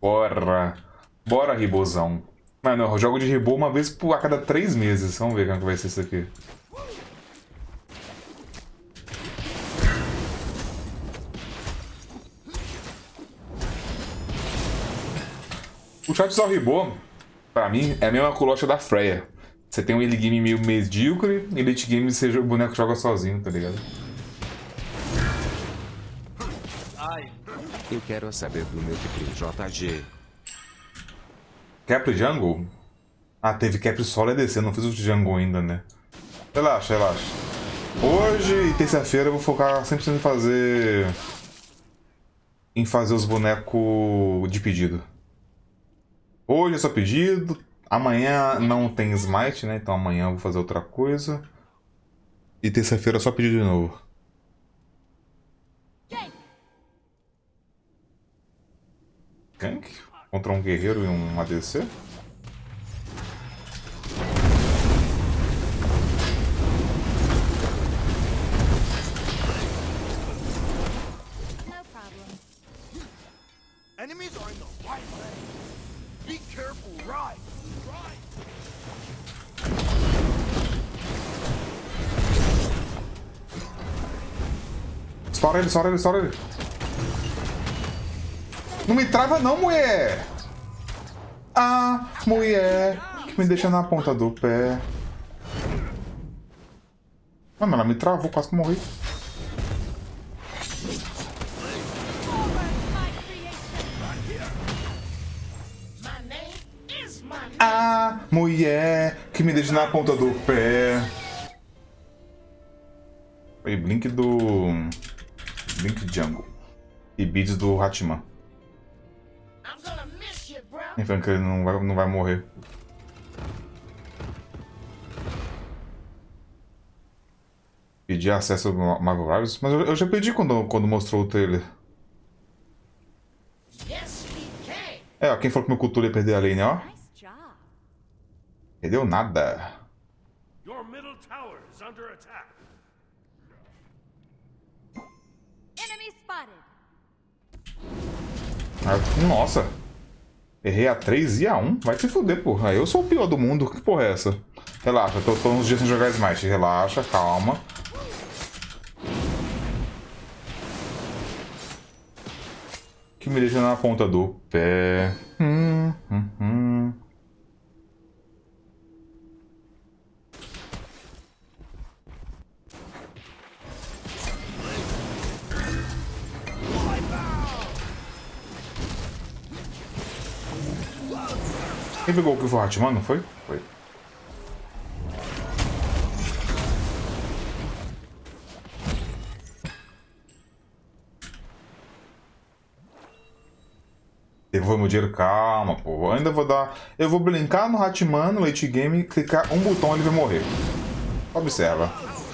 Bora. Bora, Ribozão. Mano, eu jogo de Ribô uma vez a cada 3 meses. Vamos ver como que vai ser isso aqui. O Charizard Ribô, pra mim, é a mesma colocha da Freya. Você tem um early game meio medíocre e late game o boneco joga sozinho, tá ligado? Eu quero saber do meu Capri JG. Capri Jungle? Ah, teve Capri Solo e DC, não fiz o Jungle ainda, né? Relaxa, relaxa. Hoje e terça-feira eu vou focar 100% em fazer os bonecos de pedido. Hoje é só pedido, amanhã não tem Smite, né? Então amanhã eu vou fazer outra coisa. E terça-feira é só pedido de novo. Gank? Contra um guerreiro e um ADC? Enemies are in the right lane. Be careful, right? Estoura ele, estoura ele, estoura ele. Não me trava não, mulher! Ah, mulher, que me deixa na ponta do pé. Mano, ela me travou, quase que eu morri. Ah, mulher, que me deixa na ponta do pé. Foi Blink do... Blink Jungle. E beats do Hatman. Enfim, que ele não vai morrer. Pedir acesso ao Marvel Rivals? Mas eu já pedi quando mostrou o trailer. É, ó, quem falou que meu Cthulhu ia perder a lane, ó. Perdeu nada. Ah, nossa. Errei a 3 e a 1. Vai se fuder, porra. Eu sou o pior do mundo. Que porra é essa? Relaxa, tô uns dias sem jogar Smite. Relaxa, calma. Que me deixa na ponta do pé. Quem pegou o que foi o Hatman, não foi? Foi. Devolver meu dinheiro, calma, pô. Eu ainda vou dar. Eu vou blinkar no Hatman, no late game, clicar um botão e ele vai morrer. Observa.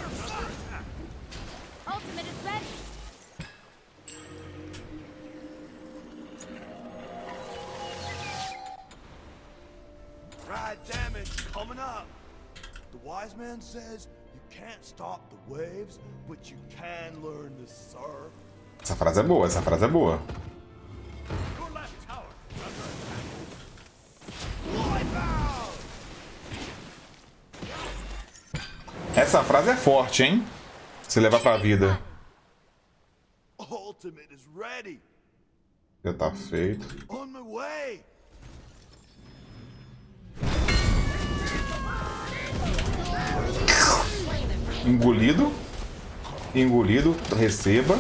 Man says you can't stop the waves, but you can learn to surf. Essa frase é boa, essa frase é boa. Essa frase é forte, hein? Se levar pra vida. Já tá feito. Engolido. Engolido. Receba.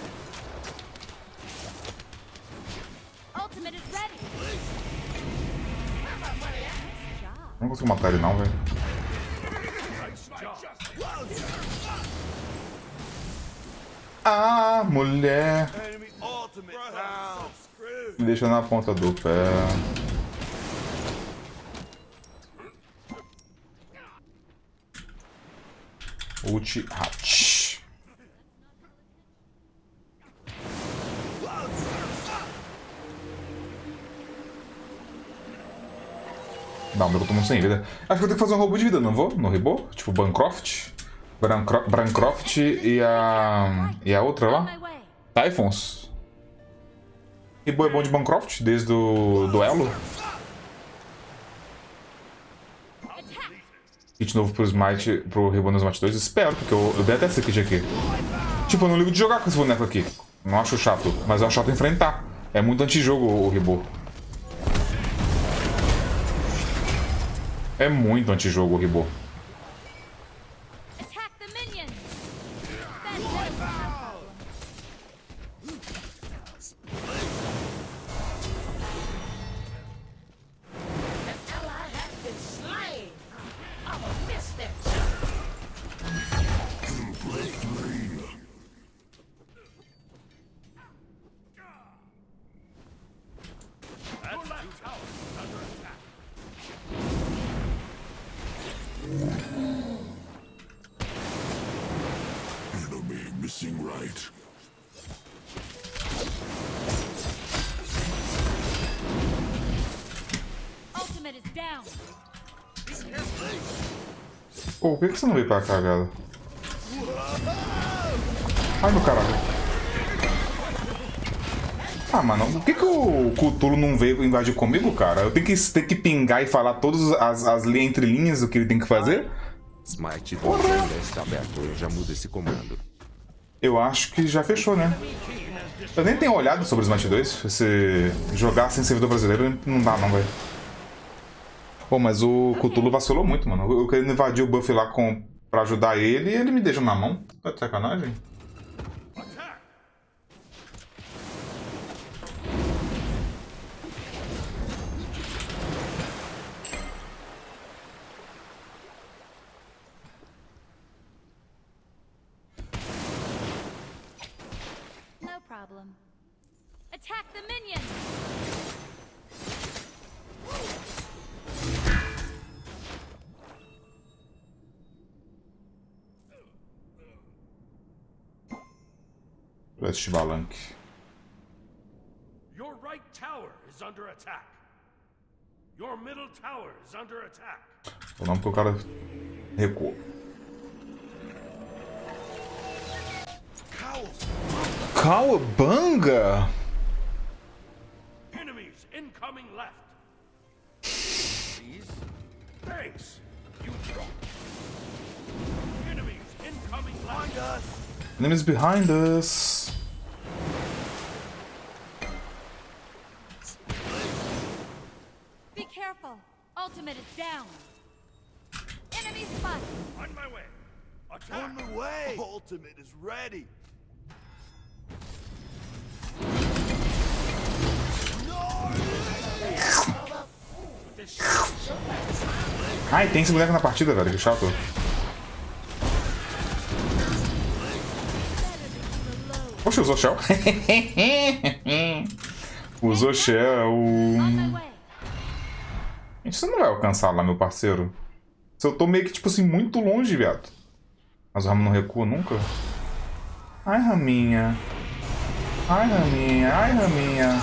Não consigo matar ele não, velho. Ah, mulher. Me deixa na ponta do pé. Ult Hatch. Não, eu tô tomando sem vida. Acho que vou ter que fazer um roubo de vida, não vou? No rebô? Tipo Bancroft? Bancroft e a outra lá? Typhons. Ribô é bom de Bancroft, desde o duelo. Kit novo pro Smite, pro Ribô no Smite 2, espero, porque eu detesto esse kit aqui. Tipo, eu não ligo de jogar com esse boneco aqui. Não acho chato, mas eu acho chato enfrentar. É muito antijogo o Ribô. É muito antijogo o Ribô. Missing right. Ultimate is down. Pô, por que você não veio pra cá, galera? Ai, meu caralho. Ah, mano, por que o Cthulhu não veio invadir comigo, cara? Eu tenho que pingar e falar todas as entrelinhas do que ele tem que fazer? Smite do ainda está aberto, eu já mudo esse comando. Eu acho que já fechou, né? Eu nem tenho olhado sobre o Smite 2. Se jogar sem servidor brasileiro, não dá não, velho. Pô, mas o Cthulhu vacilou muito, mano. Eu querendo invadir o buff lá pra ajudar ele e ele me deixa na mão. Tá de sacanagem? No problem. Attack the minion. Leste Balanque. Your right tower is under attack. Your middle tower is under attack. O nome que o cara recuou. Cowabunga? Enemies incoming left. Please. Thanks. You drop. Enemies incoming left. Enemies behind us. Be careful. Ultimate is down. Enemy spot. On my way. Attack. On the way. Ultimate is ready. Ai, tem esse boneco na partida, velho, que chato. Poxa, usou Shell. Usou Shell. On my way. Gente, você não vai alcançar lá, meu parceiro. Se eu tô meio que, tipo assim, muito longe, viado. Mas o Ramo não recua nunca. Ai, Raminha. Ai, Raminha. Ai, Raminha.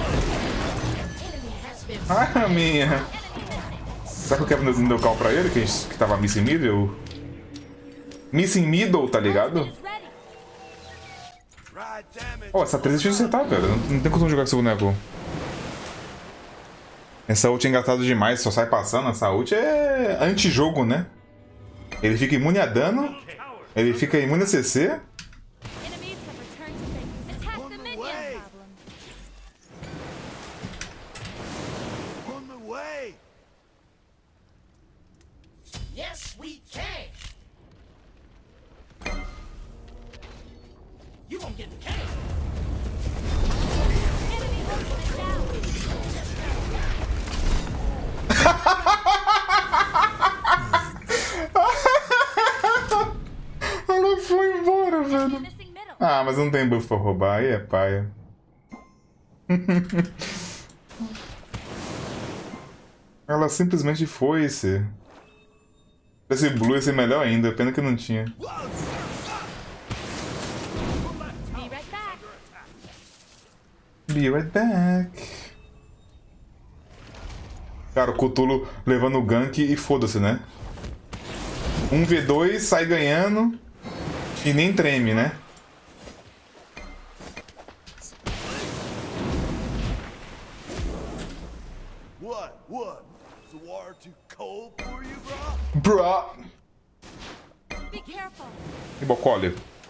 Ai, Raminha. Será que o Kevin não deu call pra ele? Que tava Missing Middle? Missing Middle, tá ligado? Is ready. Right, damn it. Pô, essa 3 é difícil de acertar, velho. Não tem como jogar com esse boneco. Essa ult é engraçado demais, só sai passando. Essa ult é anti-jogo, né? Ele fica imune a dano, ele fica imune a CC. Enemies have returned to base. Attack the minion problem. On the way. Yes, we can. You won't get the cake. Enemy ultimate down. Ela foi embora, velho. Missing middle. Ah, mas não tem buff pra roubar, aí é paia. Ela simplesmente foi-se. Esse blue ia ser melhor ainda, pena que não tinha. Be right back. Be right back. Cara, o Cthulhu levando o gank e foda-se, né? 1v2, sai ganhando e nem treme, né? What? Is the water too cold for you, bro? Bro. Be careful. E Bocole.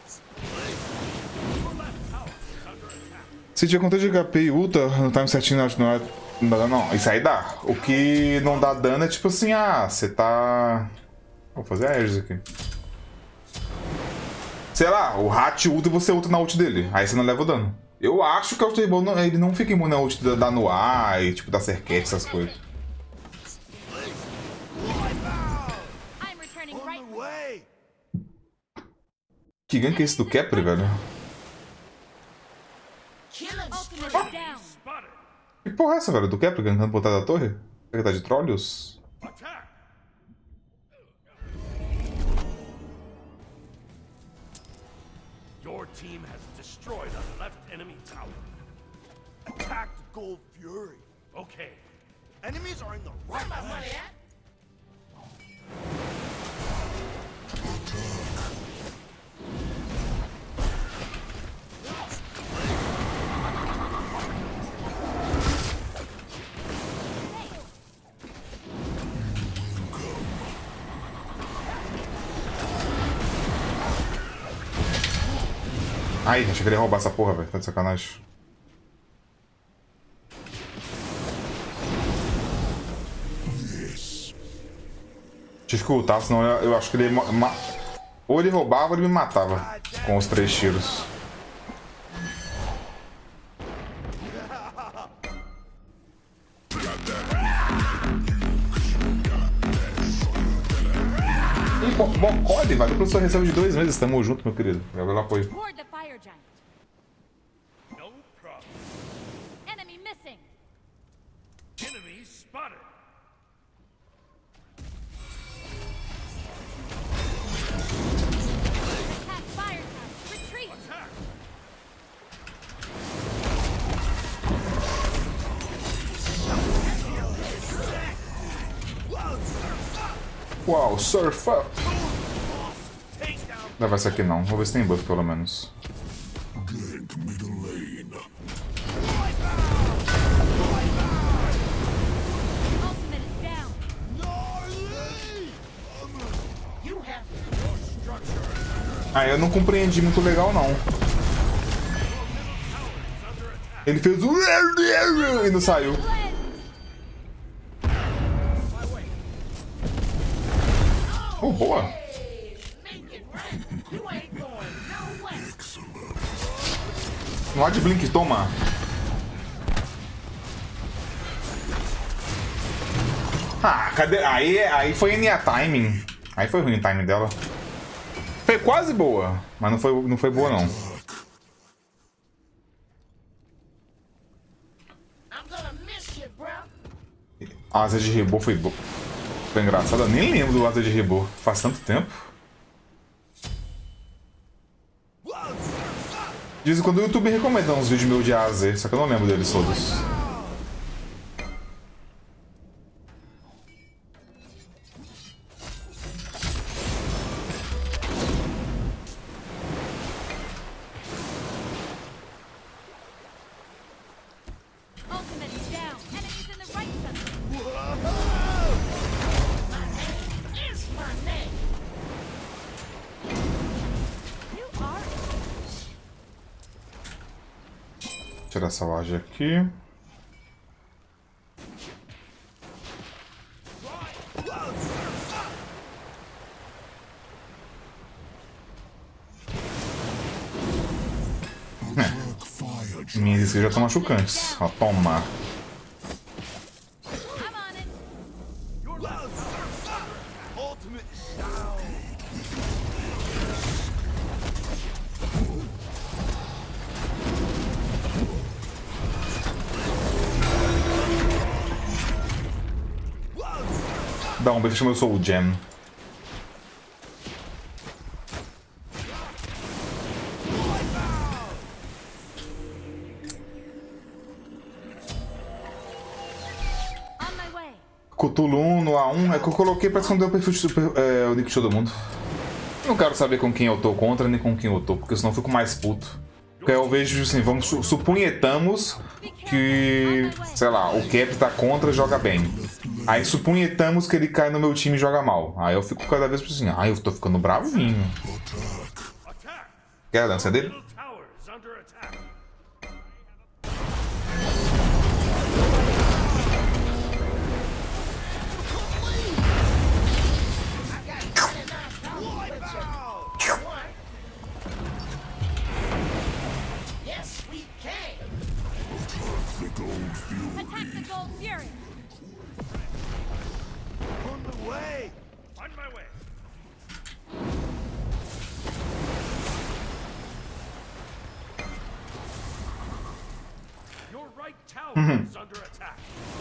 Se tiver quanto de HP e ulta no time certinho, não dá, não. Isso aí dá. O que não dá dano é tipo assim, você tá... Vou fazer a Aegis aqui. Sei lá, o Hat ulta e você ulta na ult dele. Aí você não leva o dano. Eu acho que o Turbo ele não fica imune na ult da Noir e tipo da Serquete, essas coisas. I'm returning right. Way! Que gank é esse do Capri, velho? Killing Ultimate spree. is down. Spotted. Que porra é essa, velho? Do Capri gankando por trás da torre? Será que tá de Trollius? Attack. Your team has destroyed a left enemy tower. Attack the Gold Fury. Okay. Enemies are in the right Where my money place. at? Ai, achei que ele ia roubar essa porra, velho. Tá de sacanagem. Tive que ultar, senão eu acho que ele... Ou ele roubava ou ele me matava. Com os 3 tiros. E Bocole, velho. O professor recebe de 2 meses. Tamo junto, meu querido. Eu vou apoio. Board the fire giant. No problem. Enemy missing. Enemy spotted. Attack fire tower. Retreat. Attack. Uau, surf up. Take down. Não vai ser aqui não. Vou ver se tem buff pelo menos. Ultimate is down. You have Ah, eu não compreendi muito legal não. Ele fez o... e não saiu. Blend. Oh, boa. make it right. You ain't going nowhere. No ar de Blink, toma. Ah, cadê? Aí foi NA timing. Aí foi ruim o timing dela. Foi quase boa, mas não foi boa não. I'm gonna miss you, bro. A asa de rebô foi boa. Foi engraçado, eu nem lembro do asa de rebô. Faz tanto tempo. De vez em quando o YouTube recomenda uns vídeos meus de A a Z, só que eu não lembro deles todos. Ultimate is down. Enemies in the right center. It's my name. You are. Tirar essa laje aqui. Minhas skills já estão machucantes. Ó, toma. I'm on it. Ultimate is down. Dá um beijo, chama eu sou o Gem. On my way. Cthulhu 1 no A1 é que eu coloquei pra esconder o perfil de o nick de todo mundo. Não quero saber com quem eu tô contra nem com quem eu tô, porque senão eu fico mais puto. Porque eu vejo assim, vamos supunhetamos que, sei lá, o Cap tá contra e joga bem. Aí supunhetamos que ele cai no meu time e joga mal. Aí eu fico cada vez assim, eu tô ficando bravinho. Quer a dança dele? Middle tower is under attack. Yes, we can. Attack the Gold Fury. On the way. On my way. Your right tower is under attack.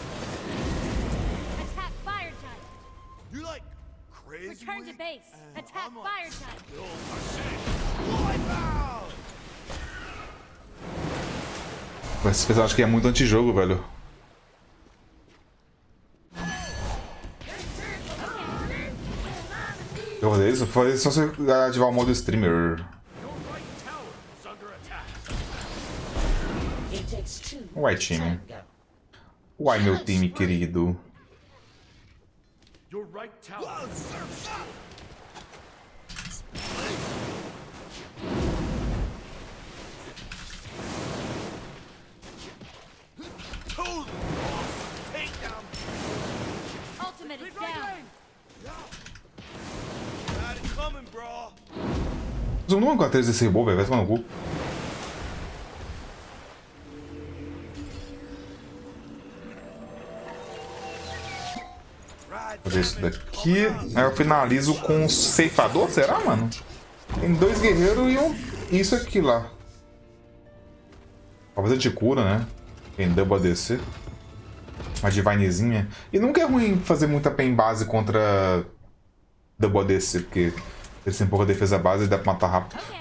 Attack Fire Giant. You like crazy? Return to weak? base. Attack I'm a Fire Giant. Wipeout! Esse pessoal acho que é muito antijogo, velho. Eu vou fazer isso? Vou fazer isso só se eu ativar o modo streamer. Your right tower is under attack. It takes two. Uai, time. Uai, meu time querido. Your right tower. Totally. Take down. Ultimate is down. Got it coming, bro. Eu não encontrei esse robô, velho. Vai tomar no cu. Ride. Vou fazer isso daqui. Aí eu finalizo com um ceifador, será, mano? Tem 2 guerreiros e isso aqui lá. Talvez de cura, né? Tem double ADC. Uma divinezinha. E nunca é ruim fazer muita pen base contra double ADC, porque eles têm pouca defesa base e dá pra matar rápido. Okay.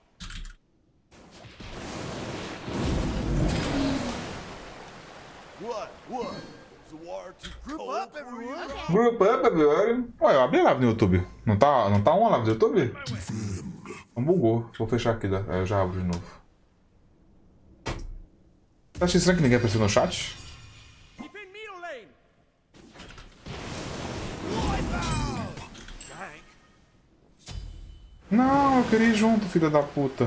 What? Is the war too group up, everyone? Group up, velho. Ué, eu abri a live no YouTube. Não tá uma live no YouTube? Não bugou. Vou fechar aqui, aí eu já abro de novo. Tá achando estranho que ninguém apareceu no chat? Keep in middle lane. Gank. Não, eu queria ir junto, filha da puta.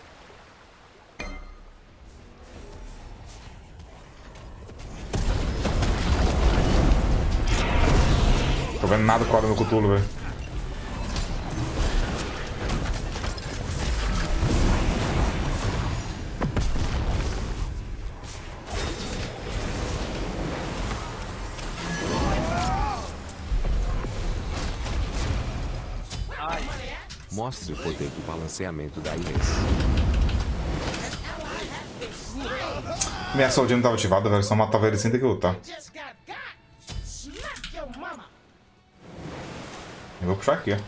Tô vendo nada com a hora no Cthulhu, velho. Mostre o poder do balanceamento da Inês. Minha saudinha não tava ativada, velho. Só matava ele sem ter que lutar. Just got. Smack your mama. Eu vou puxar aqui, ó.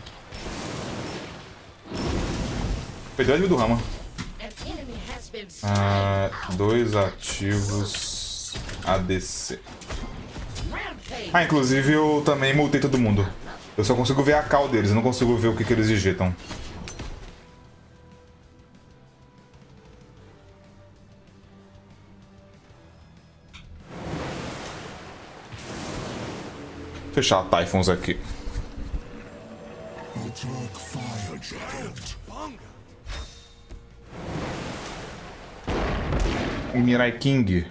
Perdeu a do Rama. An enemy has been 2 ativos ADC. rampage. Ah, inclusive eu também multei todo mundo. Eu só consigo ver a cal deles, eu não consigo ver o que eles digitam. Fechar a Typhons aqui. O Mirai King.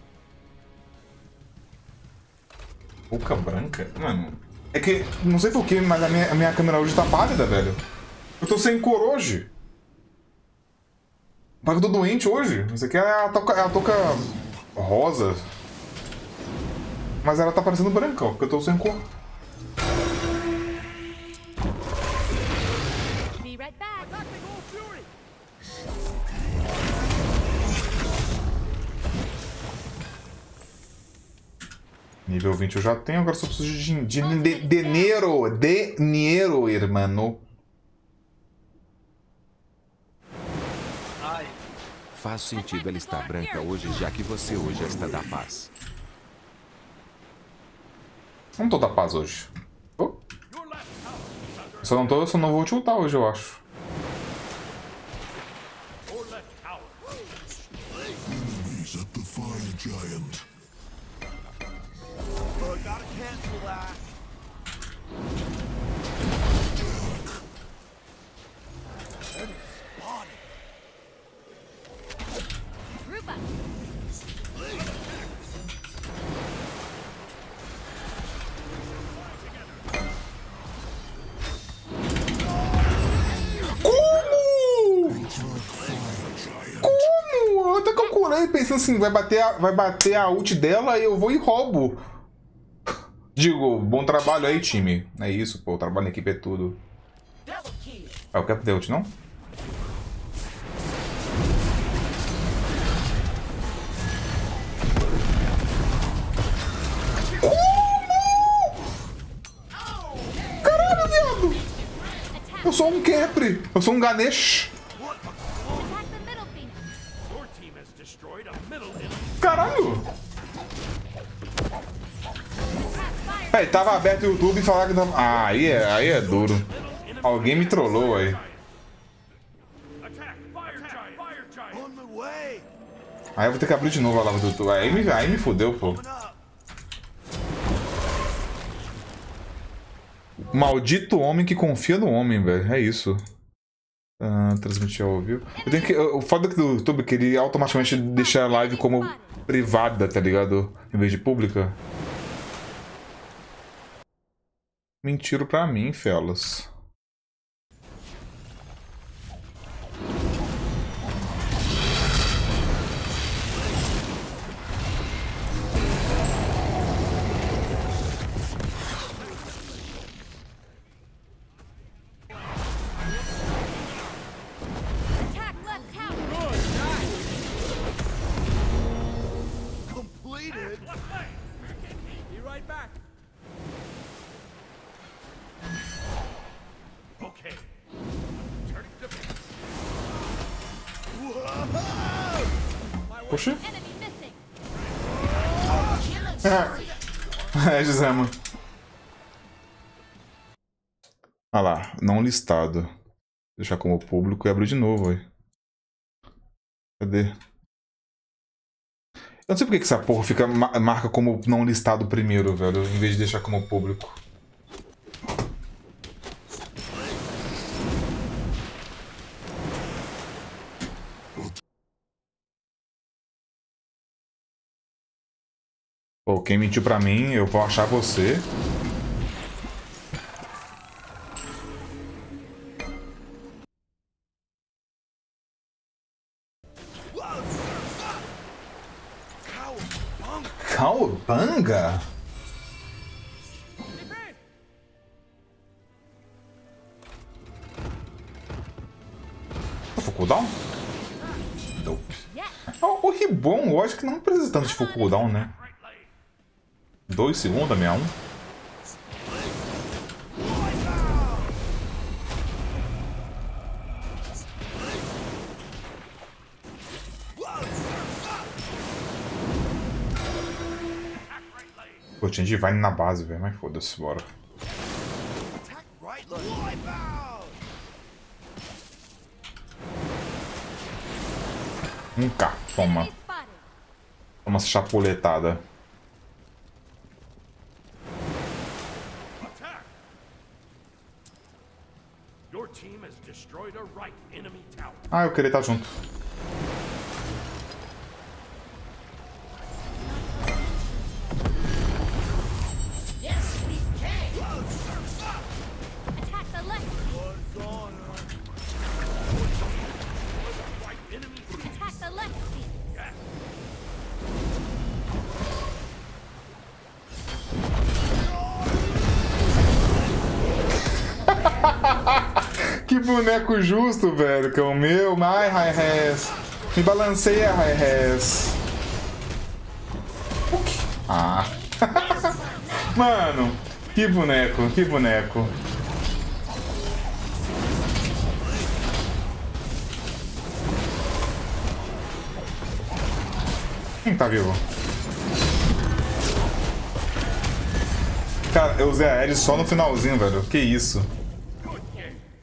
Boca branca? Mano, é que, não sei porquê, mas a minha câmera hoje tá pálida, velho. Eu tô sem cor hoje. Eu tô doente hoje. Isso aqui é a touca rosa. Mas ela tá parecendo branca, ó, porque eu tô sem cor. Be right back. Nível 20 eu já tenho, agora só preciso de dinheiro. Dinheiro, irmão. Faz sentido ela estar branca hoje, já que você hoje está da paz. Não tô da paz hoje. Oh. Your left tower is under Só não vou te ultar hoje, eu acho. Your left tower giant. Gotta cancel that. Enemy spotted. Group up. Como? Eu até calculei, pensando assim, vai bater a ult dela e eu vou e roubo. Digo, bom trabalho aí, time. É isso, pô, o trabalho em equipe é tudo. Ah, eu quero poder ult, não? Caralho, viado! Eu sou um Kepri, eu sou um Ganesh. Attack the middle Phoenix. Your team has destroyed a middle enemy. Caralho! Attack fire. Aí, tava aberto o YouTube e falaram que tava... Ah, aí é duro. Alguém me trollou aí. Attack fire giant. Fire giant. On the way. Aí eu vou ter que abrir de novo a live do YouTube. Aí me fudeu, pô. Coming up. Maldito homem que confia no homem, velho. É isso. Transmitir ao vivo. Eu tenho que... O foda do YouTube é que ele automaticamente deixa a live como privada, tá ligado? Em vez de pública. Mentiram pra mim, felas. Attack left tower. Completed. Be right back. Okay. Turning to base. Poxa. Enemy missing. É, Gisema. Ah lá, não listado. Deixar como público e abrir de novo, aí. Cadê? Eu não sei porque que essa porra fica marca como não listado primeiro, velho, em vez de deixar como público. Pô, quem mentiu pra mim, eu vou achar você. Cowabunga? Full cooldown? Dope. Yes. O Ribbon, eu acho que não precisa tanto de full cooldown, né? Right lane. 2 segundos, 61. Pô, tinha Divine na base, velho, mas foda-se, bora. Attack right lane. Wipe out. 1k, toma. Enemy spotted. Toma essa chapuletada. Attack. Your team has destroyed a right enemy tower. Ah, eu queria estar junto. Yes, we can. Attack the left. Right enemy Attack the left Phoenix. Yes. Que boneco justo, velho, que é o meu. Ai, Hi-Res. Me balanceia, Hi-Res. Ah. Mano, que boneco, que boneco. Quem tá vivo? Cara, eu usei a Edge só no finalzinho, velho. Que isso?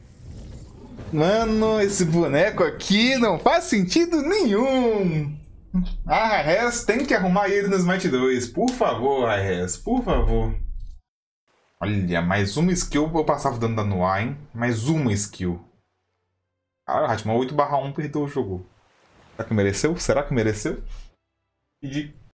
Mano, esse boneco aqui não faz sentido nenhum. Ah, Raiz, tem que arrumar ele no Smite 2. Por favor, Raiz, por favor. Olha, mais uma skill eu passava dando dano no ar, hein? Mais uma skill. Ah, Hatman 8/1 perdeu o jogo. Será que mereceu? Será que mereceu? Pedi.